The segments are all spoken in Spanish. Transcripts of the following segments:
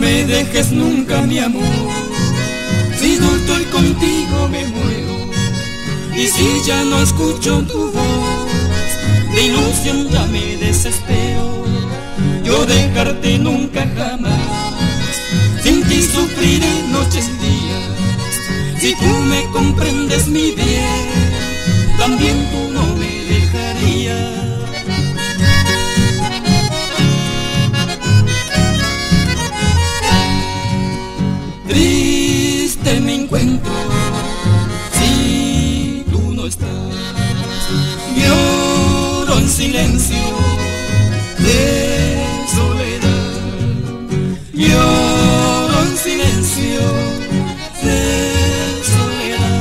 me dejes nunca, mi amor. Si no estoy contigo me muero. Y si ya no escucho tu voz, de ilusión ya me desespero. Yo dejarte nunca jamás, sin ti sufriré noches y días. Si tú me comprendes mi bien, también tú no me dejarías. Triste me encuentro si tú no estás. Lloro en silencio de soledad. Lloro en silencio de soledad.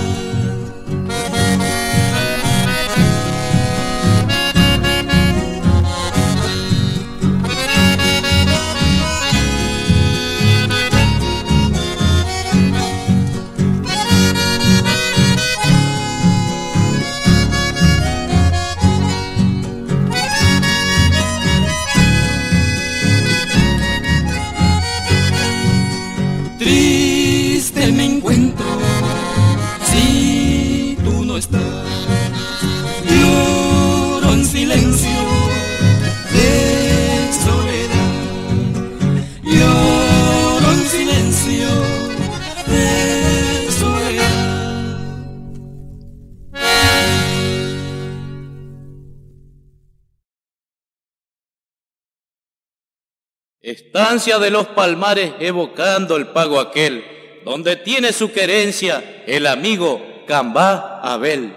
Triste me encuentro si tú no estás. Lloro en silencio de soledad. Lloro en silencio de soledad. Estancia de los Palmares, evocando el pago aquel, donde tiene su querencia el amigo Cambá Abel.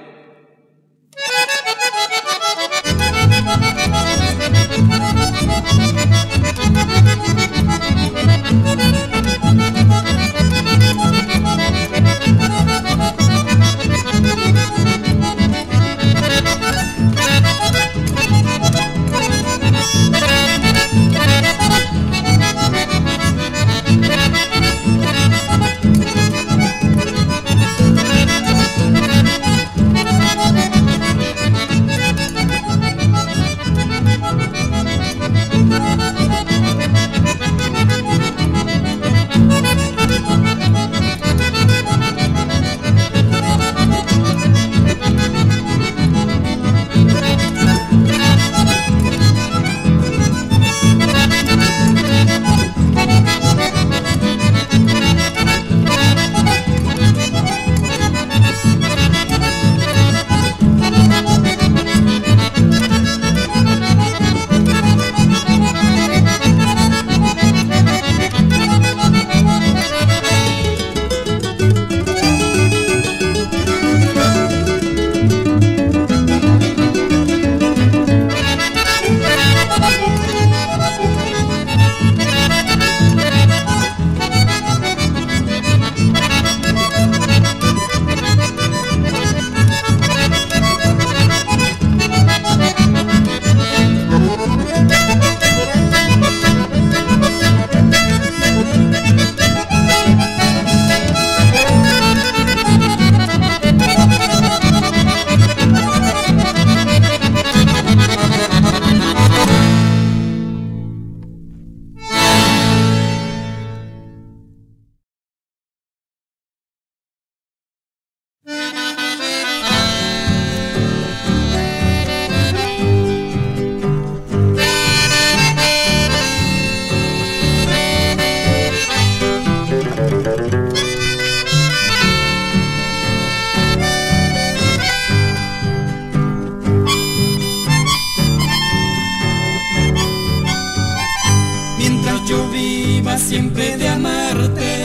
Siempre de amarte,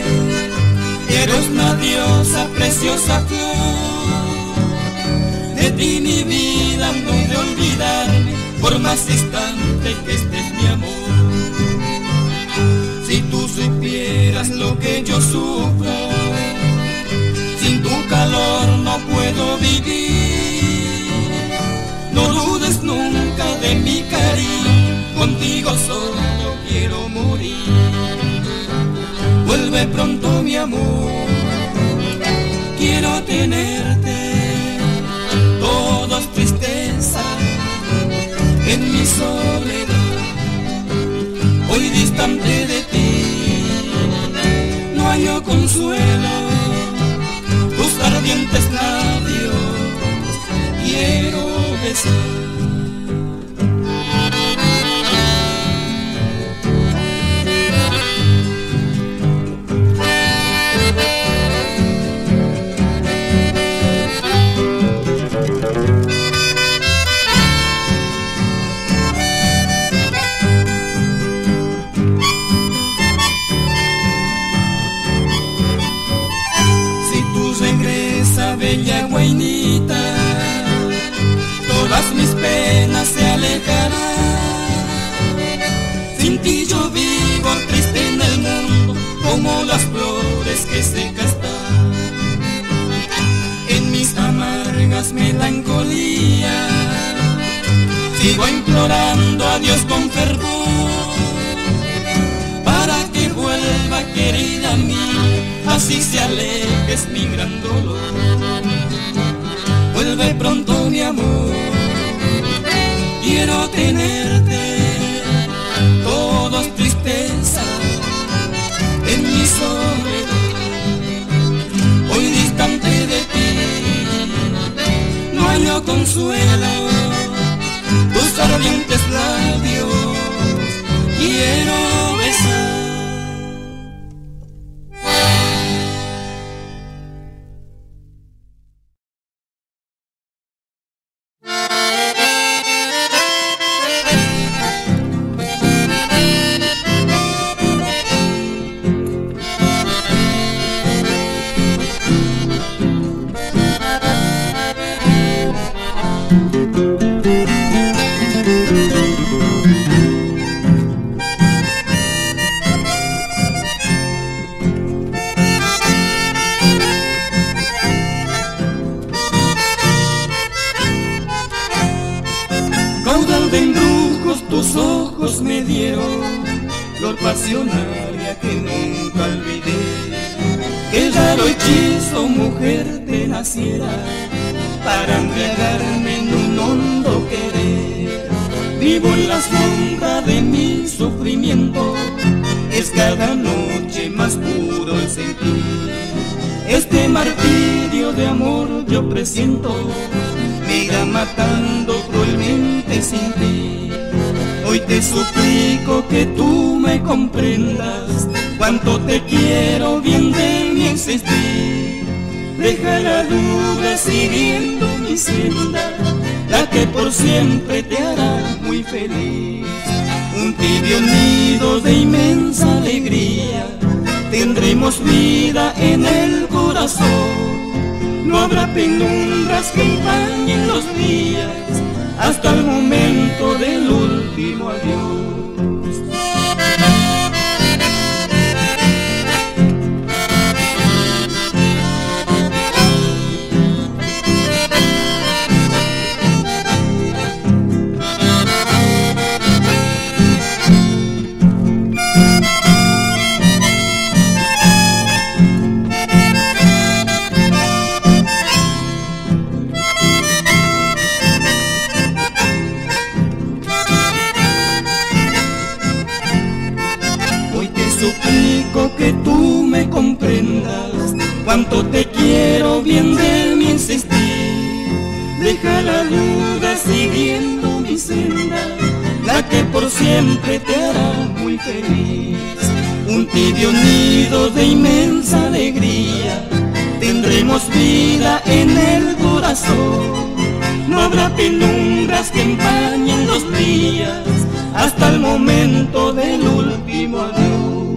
eres una diosa, preciosa flor. De ti mi vida no he de olvidarme, por más distante que estés, mi amor. Si tú supieras lo que yo sufro, sin tu calor no puedo vivir. No dudes nunca de mi cariño, contigo solo quiero morir. Vuelve pronto, mi amor, quiero tenerte. Todo es tristeza en mi soledad, hoy distante de ti. pena se alejará. Sin ti yo vivo triste en el mundo, como las flores que secas están. En mis amargas melancolías sigo implorando a Dios con fervor, para que vuelva, querida mía, así se alejes mi gran dolor. Vuelve pronto mi amor, quiero tenerte, todo es tristeza en mi soledad. Hoy distante de ti, no hallo consuelo, tus ardientes labios quiero besar. Caudal de embrujos tus ojos me dieron, flor pasionaria que nunca olvidé. Qué raro hechizo, mujer, te naciera para embriagarme en un hondo querer. Vivo en la sombra de mi sufrimiento, es cada noche más puro el sentir. Este martirio de amor yo presiento, me irá matando cruelmente sin ti. Hoy te suplico que tú me comprendas cuánto te quiero, bien de mi existir. Deja la duda siguiendo mi senda, la que por siempre te hará muy feliz. Un tibio nido de inmensa alegría, tendremos vida en el corazón. No habrá penumbras que empañen los días, hasta el momento del último adiós. Suplico que tú me comprendas cuánto te quiero, bien de mi insistir. Deja la duda siguiendo mi senda, la que por siempre te hará muy feliz. Un tibio nido de inmensa alegría, tendremos vida en el corazón. No habrá penumbras que empañen los días, hasta el momento del último adiós.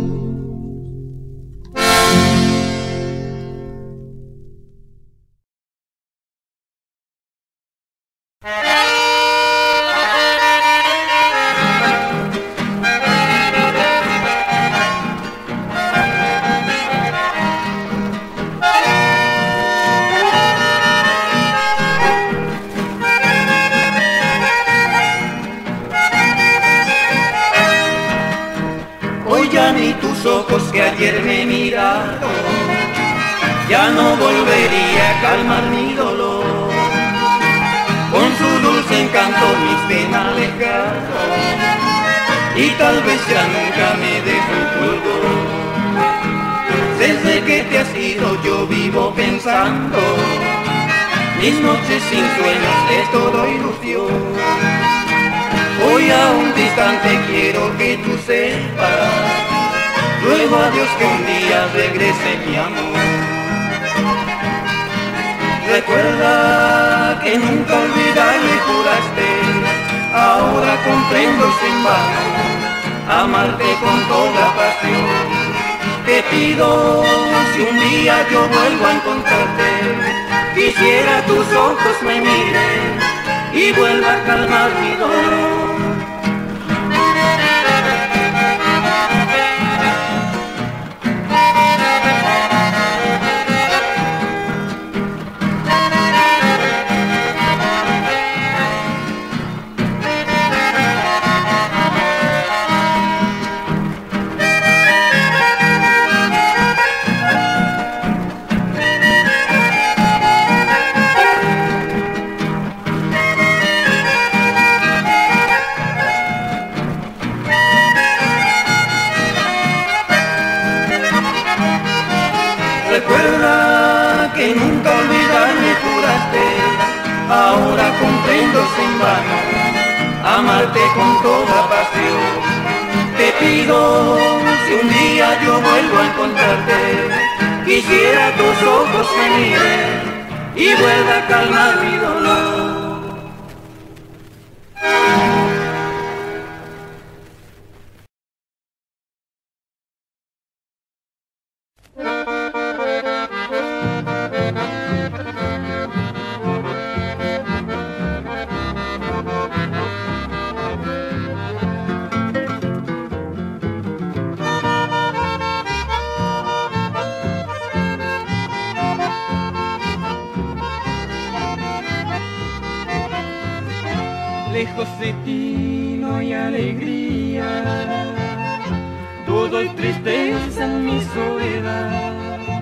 Ya ni tus ojos que ayer me miraron, ya no volvería a calmar mi dolor. Con su dulce encanto mis penas alejaron, y tal vez ya nunca me dejo el fulgor. Desde que te has ido yo vivo pensando, mis noches sin sueños es todo ilusión. Hoy a un distante quiero que tú sepas, ruego a Dios que un día regrese mi amor. Recuerda que nunca olvidarme juraste, ahora comprendo sin vano amarte con toda pasión. Te pido, si un día yo vuelvo a encontrarte, quisiera tus ojos me miren y vuelva a calmar mi dolor. Recuerda que nunca olvidarme juraste, ahora comprendo sin vano amarte con toda pasión. Te pido, si un día yo vuelvo a encontrarte, quisiera tus ojos me miren y vuelva a calmar mi dolor. Lejos de ti no hay alegría, todo es tristeza en mi soledad.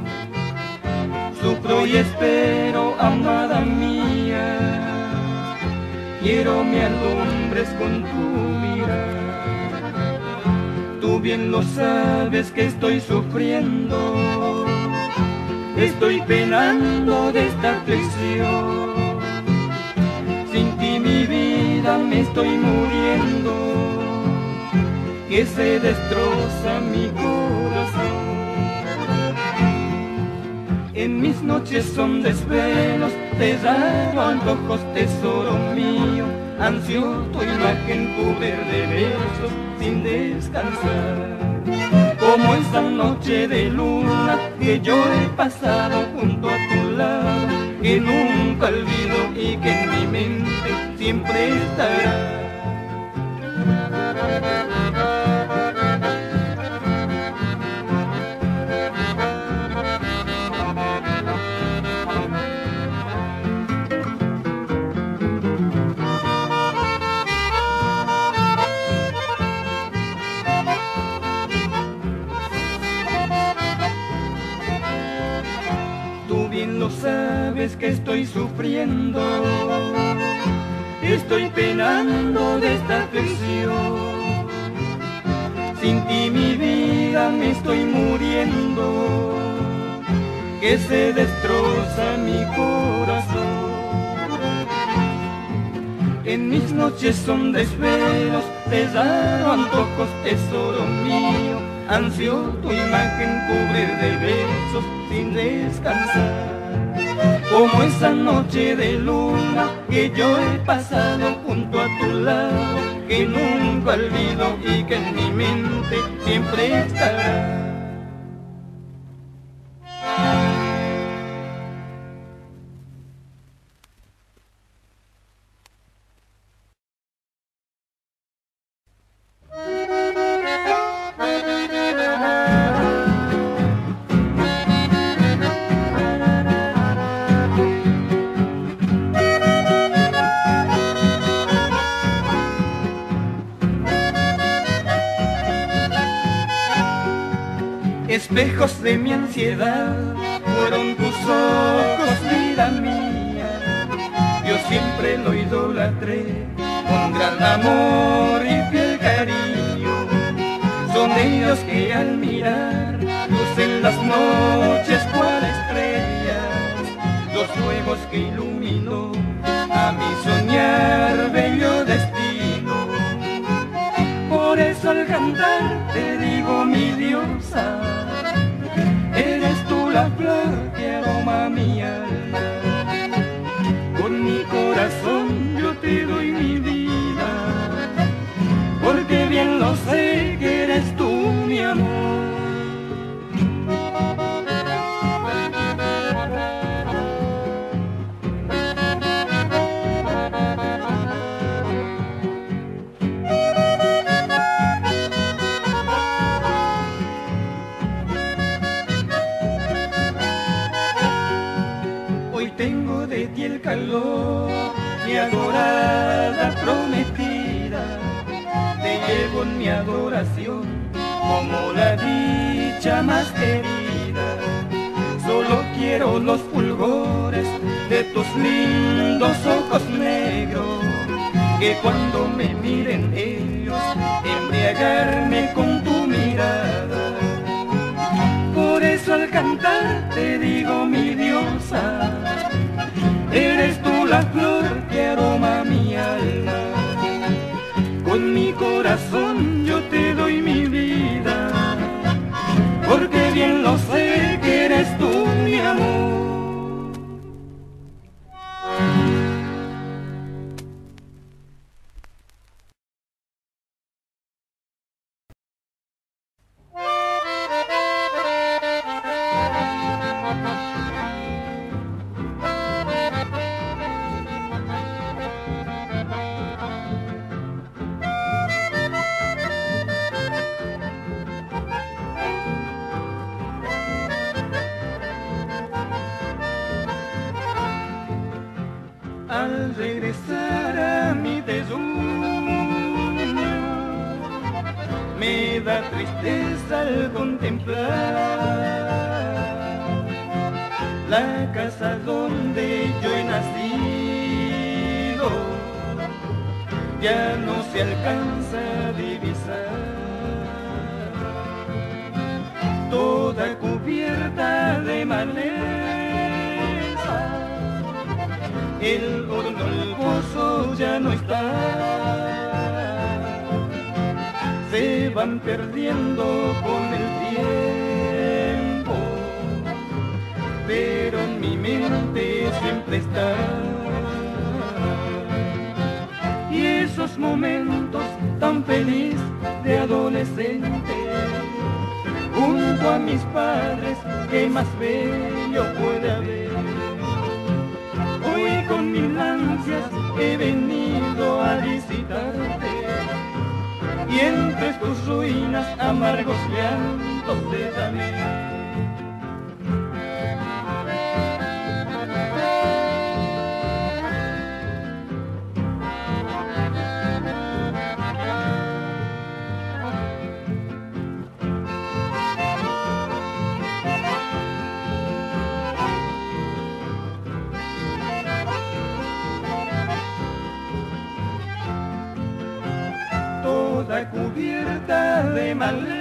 Sufro y espero, amada mía, quiero me alumbres con tu mirar. Tú bien lo sabes que estoy sufriendo, estoy penando de esta aflicción. Sin ti mi vida me estoy muriendo, que se destroza mi corazón. En mis noches son desvelos, te raro antojos, tesoro mío, ansio tu imagen cubrir de besos sin descansar. Como esa noche de luna que yo he pasado junto a tu lado, que nunca olvido y que en mi mente siempre estará. Tú bien lo sabes que estoy sufriendo, estoy penando de esta aflicción. Sin ti mi vida me estoy muriendo, que se destroza mi corazón. En mis noches son desvelos, te raro antojos, tesoro mío, ansio tu imagen cubrir de besos sin descansar. Como esa noche de luna que yo he pasado junto a tu lado, que nunca olvido y que en mi mente siempre estará. Espejos de mi ansiedad fueron tus ojos, vida mía. Yo siempre lo idolatré con gran amor y fiel cariño. Son ellos que al mirar lucen las noches cual estrellas, los fuegos que iluminó a mi soñar bello destino. Por eso al cantar te digo mi diosa, eres tú la flor que aroma mi alma. Con mi corazón yo te doy mi vida, porque bien lo sé que eres tú mi amor. déjalo, mi adorada prometida, te llevo en mi adoración como la dicha más querida. Solo quiero los fulgores de tus lindos ojos negros, que cuando me miren ellos, embriagarme con tu mirada. Por eso al cantar te digo, mi diosa, eres tú la flor que aroma mi alma. Con mi corazón yo te doy mi vida, porque bien lo sé que eres tú mi amor. Al regresar a mi terruño, me da tristeza al contemplar la casa donde yo he nacido. Ya no se alcanza a divisar, toda cubierta de maleza. El horno, el pozo ya no está, se van perdiendo con el tiempo, pero en mi mente siempre está. Y esos momentos tan feliz de adolescente, junto a mis padres, ¿qué más bello puede haber? Hoy con mil ansias he venido a visitarte, y entre tus ruinas amargos llantos te daré. Toda cubierta de maleza,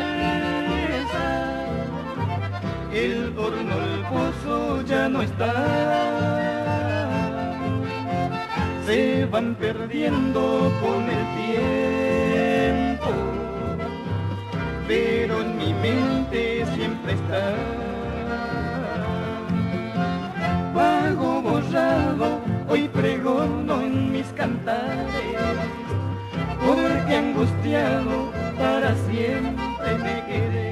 el horno, el pozo ya no está, se van perdiendo con el tiempo, pero en mi mente siempre está. Vago borrado, hoy pregono en mis cantares, porque angustiado para siempre me quedé.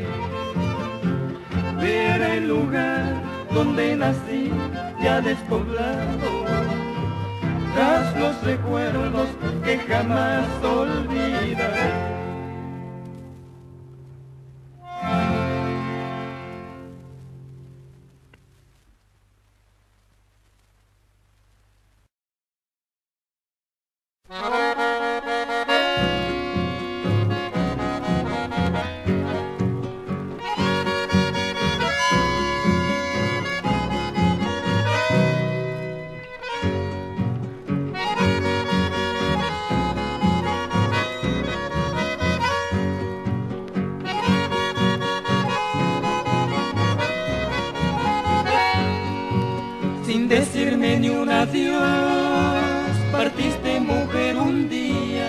Ver el lugar donde nací ya despoblado, tras los recuerdos que jamás olvidaré. Sin decirme ni un adiós, partiste mujer un día.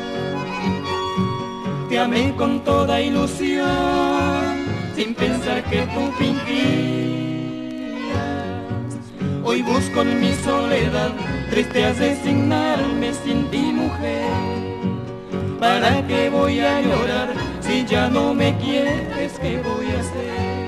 Te amé con toda ilusión, sin pensar que tú fingías. Hoy busco en mi soledad, triste a resignarme sin ti, mujer. ¿Para qué voy a llorar si ya no me quieres? ¿Qué voy a hacer?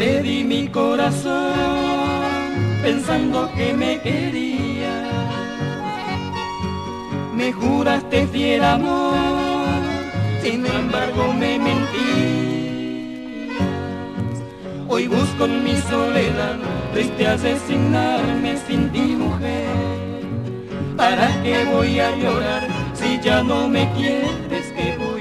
te di mi corazón, pensando que me querías. Me juraste fiel amor, sin embargo me mentías. Hoy busco en mi soledad, triste a resignarme sin ti, mujer. ¿Para qué voy a llorar si ya no me quieres? Que voy